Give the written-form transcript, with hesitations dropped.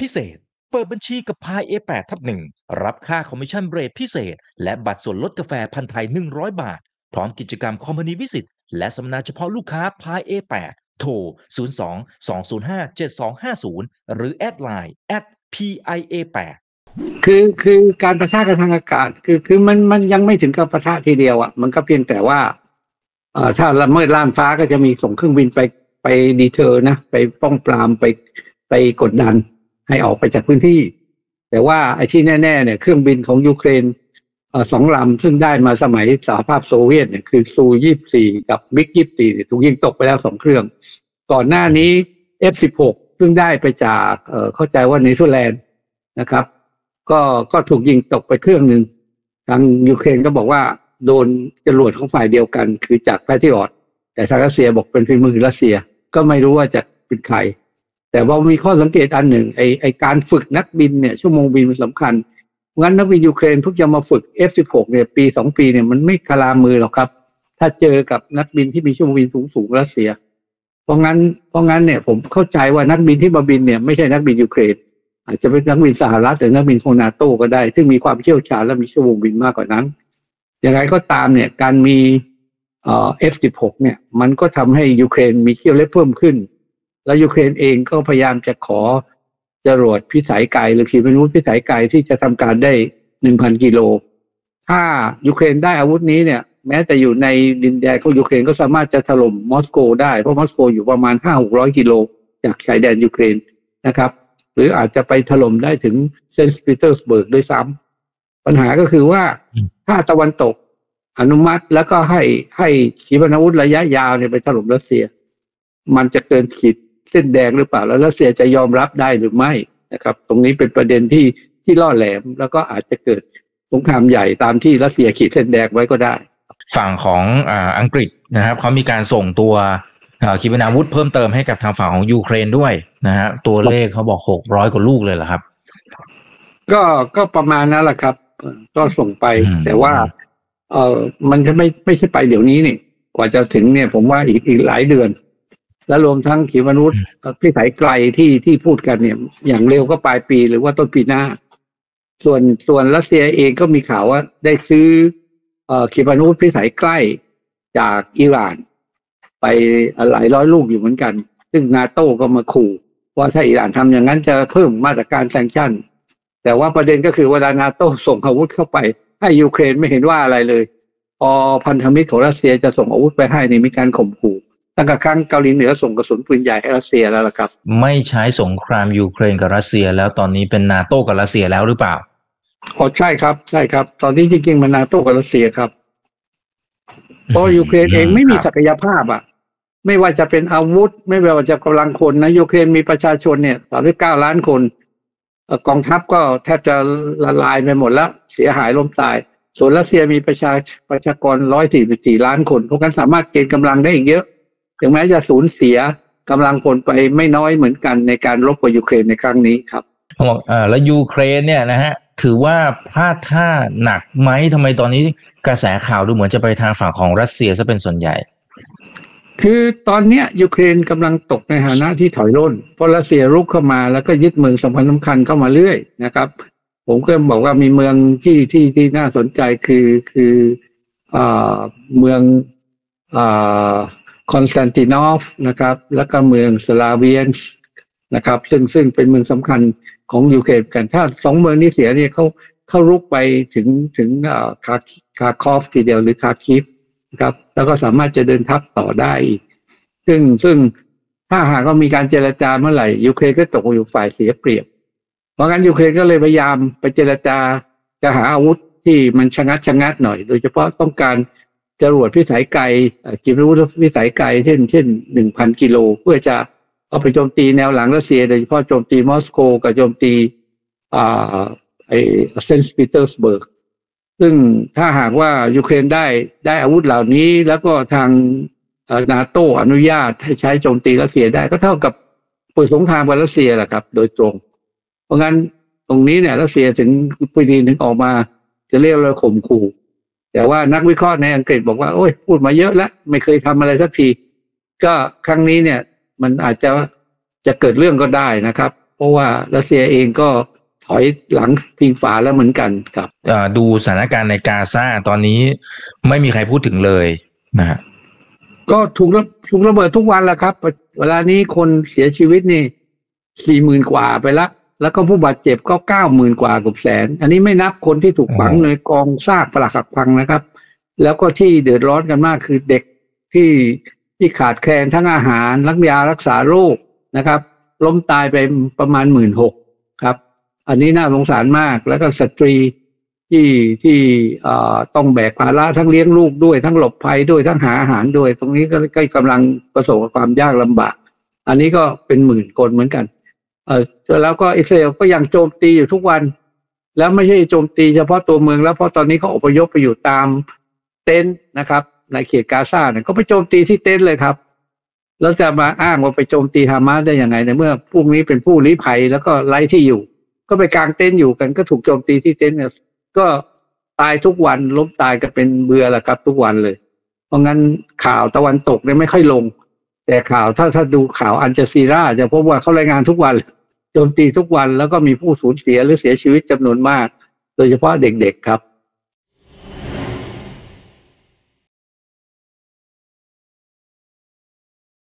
เศษเปิดบัญชีกับพาย A8/1 รับค่าคอมมิชชั่นเรทพิเศษและบัตรส่วนลดกาแฟพันธุ์ไทย100 บาทพร้อมกิจกรรมคอมพานีวิสิตและสัมมนาเฉพาะลูกค้าพาย A8 โทร 02-205-7250 หรือแอดไลน์ @PIA8 คือการปะทะกันทางอากาศคือมันยังไม่ถึงกับปะทะทีเดียวอ่ะมันก็เพียงแต่ว่าถ้าละเมิดล่านฟ้าก็จะมีส่งเครื่องบินไปดีเทอร์นะไปป้องปรามไปกดดันให้ออกไปจากพื้นที่แต่ว่าไอ้ที่แน่ๆเนี่ยเครื่องบินของยูเครน2 ลำซึ่งได้มาสมัยสหภาพโซเวียตเนี่ยคือซู24กับมิก24เนี่ยถูกยิงตกไปแล้ว2 เครื่องก่อนหน้านี้ F16 ซึ่งได้ไปจากเข้าใจว่าเนเธอร์แลนด์นะครับก็ถูกยิงตกไปเครื่องนึงทางยูเครนก็บอกว่าโดนจรวดของฝ่ายเดียวกันคือจากแพทริออตแต่ทางรัสเซียบอกเป็นฝีมือรัสเซียก็ไม่รู้ว่าจะเป็นใครแต่ว่ามีข้อสังเกตอันหนึ่งไอการฝึกนักบินเนี่ยชั่วโมงบินมันสำคัญงั้นนักบินยูเครนเพิ่งจะมาฝึก F16 เนี่ยปี2 ปีเนี่ยมันไม่คลามือหรอกครับถ้าเจอกับนักบินที่มีชั่วโมงบินสูงรัสเซียเพราะงั้นเนี่ยผมเข้าใจว่านักบินที่มาบินเนี่ยไม่ใช่นักบินยูเครนอาจจะเป็นนักบินสหรัฐหรือนักบินของนาโต้ก็ได้ซึ่งมีความเชี่ยวชาญและมีชั่วโมงบินมากกว่านั้นอย่างไรก็ตามเนี่ยการมีF16 เนี่ยมันก็ทำให้ยูเครนมีเที่ยวเล็บเพิ่มขึ้นและยูเครนเองก็พยายามจะขอจรวดพิสัยไกลหรือขีปนาวุธพิสัยไกลที่จะทำการได้ 1,000 กิโลถ้ายูเครนได้อาวุธนี้เนี่ยแม้แต่อยู่ในดินแดนของยูเครนก็สามารถจะถล่มมอสโกได้เพราะมอสโกอยู่ประมาณ 500-600 กิโลจากชายแดนยูเครนนะครับหรืออาจจะไปถล่มได้ถึงเซนต์ปีเตอร์สเบิร์กด้วยซ้ำปัญหาก็คือว่าถ้าตะวันตกอนุมัติแล้วก็ให้ขีปนาวุธระยะยาวเนี่ยไปถล่มรัสเซียมันจะเกินขีดเส้นแดงหรือเปล่าแล้วรัสเซียจะยอมรับได้หรือไม่นะครับตรงนี้เป็นประเด็นที่ล่อแหลมแล้วก็อาจจะเกิดสงครามใหญ่ตามที่รัสเซียขีดเส้นแดงไว้ก็ได้ฝั่งของอังกฤษนะครับเขามีการส่งตัวขีปนาวุธเพิ่มเติมให้กับทางฝั่งของยูเครนด้วยนะฮะตัวเลขเขาบอก600 กว่าลูกเลยเหรอครับก็ประมาณนั้นแหละครับก็ส่งไปแต่ว่ามันจะไม่ใช่ไปเดี๋ยวนี้นี่กว่าจะถึงเนี่ยผมว่าอีกหลายเดือนและรวมทั้งขีปนาวุธพิสัยไกลที่พูดกันเนี่ยอย่างเร็วก็ปลายปีหรือว่าต้นปีหน้าส่วนรัสเซียเองก็มีข่าวว่าได้ซื้อขีปนาวุธพิสัยใกล้จากอิหร่านไปหลายร้อยลูกอยู่เหมือนกันซึ่งนาโต้ก็มาขู่ว่าถ้าอิหร่านทำอย่างนั้นจะเพิ่มมาตรการแซงชั่นแต่ว่าประเด็นก็คือเวลานาโต้ส่งอาวุธเข้าไปให้ยูเครนไม่เห็นว่าอะไรเลยพอพันธมิตรของรัสเซียจะส่งอาวุธไปให้นี่มีการข่มขู่ตั้งแต่ครั้งเกาหลีเหนือส่งกระสุนปืนใหญ่ให้รัสเซียแล้วล่ะครับไม่ใช้สงครามยูเครนกับรัสเซียแล้วตอนนี้เป็นนาโต้กับรัสเซียแล้วหรือเปล่าใช่ครับตอนนี้จริงๆมันนาโต้กับรัสเซียครับเพราะยูเครนเองไม่มีศักยภาพไม่ว่าจะเป็นอาวุธไม่ว่าจะกำลังคนนะยูเครนมีประชาชนเนี่ย39 ล้านคนกองทัพก็แทบจะละลายไปหมดแล้วเสียหายล้มตายส่วนรัสเซียมีประชากร144 ล้านคนพวกนั้นสามารถเกณฑ์กำลังได้อีกเยอะถึงแม้จะสูญเสียกำลังคนไปไม่น้อยเหมือนกันในการรบกับยูเครนในครั้งนี้ครับแล้วยูเครนเนี่ยนะฮะถือว่าพลาดท่าหนักไหมทำไมตอนนี้กระแสข่าวดูเหมือนจะไปทางฝั่งของรัสเซียซะเป็นส่วนใหญ่คือตอนนี้ยูเครนกำลังตกในฐานะที่ถอยร่นเพราะรัสเซียรุกเข้ามาแล้วก็ยึดเมืองสำคัญเข้ามาเรื่อยนะครับผมก็บอกว่ามีเมืองที่น่าสนใจคือเมืองคอนสแตนตินอฟนะครับแล้วก็เมืองสลาเวียนนะครับซึ่งเป็นเมืองสำคัญของยูเครนกันถ้า2 เมืองนี้เสียเนี่ยเขารุกไปถึงคาคอฟทีเดียวหรือคาคิฟครับแล้วก็สามารถจะเดินทัพต่อได้อีกซึ่งถ้าหากว่ามีการเจรจาเมื่อไหร่ยูเครนก็ตกอยู่ฝ่ายเสียเปรียบเพราะงั้นยูเครนก็เลยพยายามไปเจรจาจะหาอาวุธที่มันชะงัดหน่อยโดยเฉพาะต้องการจรวดพิสัยไกลขีปนาวุธพิสัยไกลเช่น 1,000 กิโลเพื่อจะเอาไปโจมตีแนวหลังรัสเซียโดยเฉพาะโจมตีมอสโกกับโจมตีเซนต์ปีเตอร์สเบิร์กซึ่งถ้าหากว่ายูเครนได้อาวุธเหล่านี้แล้วก็ทางนาโต้อนุญาตให้ใช้โจมตีรัสเซียได้ก็เท่ากับเปิดสงครามกับรัสเซียแหละครับโดยตรงเพราะงั้นตรงนี้เนี่ยรัสเซียถึงปีนี้ถึงออกมาจะเรียกเราข่มขู่แต่ว่านักวิเคราะห์ในอังกฤษบอกว่าโอ้ยพูดมาเยอะแล้วไม่เคยทำอะไรสักทีก็ครั้งนี้เนี่ยมันอาจจะเกิดเรื่องก็ได้นะครับเพราะว่ารัสเซียเองก็ถอยหลังพิงฝาแล้วเหมือนกันครับดูสถานการณ์ในกาซาตอนนี้ไม่มีใครพูดถึงเลยนะฮะก็ถูกระเบิดทุกวันแหละครับเวลานี้คนเสียชีวิตนี่40,000 กว่าไปแล้วก็ผู้บาดเจ็บก็90,000 กว่าเกือบแสนอันนี้ไม่นับคนที่ถูกฝังในกองซากปรักหักพังนะครับแล้วก็ที่เดือดร้อนกันมากคือเด็กที่ขาดแคลนทั้งอาหารยารักษาโรคนะครับล้มตายไปประมาณ16,000ครับอันนี้น่าสงสารมากแล้วก็สตรีที่ต้องแบกภาระทั้งเลี้ยงลูกด้วยทั้งหลบภัยด้วยทั้งหาอาหารด้วยตรงนี้ก็กำลังประสบกับความยากลำบากอันนี้ก็เป็นหมื่นคนเหมือนกันแล้วก็อิสราเอลก็ยังโจมตีอยู่ทุกวันแล้วไม่ใช่โจมตีเฉพาะตัวเมืองแล้วเพราะตอนนี้เขาอพยพไปอยู่ตามเต็นท์นะครับในเขตกาซาเนี่ยก็ไปโจมตีที่เต็นท์เลยครับแล้วจะมาอ้างว่าไปโจมตีฮามาสได้ยังไงในเมื่อพวกนี้เป็นผู้ลี้ภัยแล้วก็ไร้ที่อยู่ก็ไปกางเต็นท์อยู่กันก็ถูกโจมตีที่เต็นท์ก็ตายทุกวันล้มตายกันเป็นเบื่อแหละครับทุกวันเลยเพราะงั้นข่าวตะวันตกเนี่ยไม่ค่อยลงแต่ข่าวถ้าดูข่าวอัลจาซีราจะพบว่าเขารายงานทุกวันโจมตีทุกวันแล้วก็มีผู้สูญเสียหรือเสียชีวิตจำนวนมากโดยเฉพาะเด็กๆครับ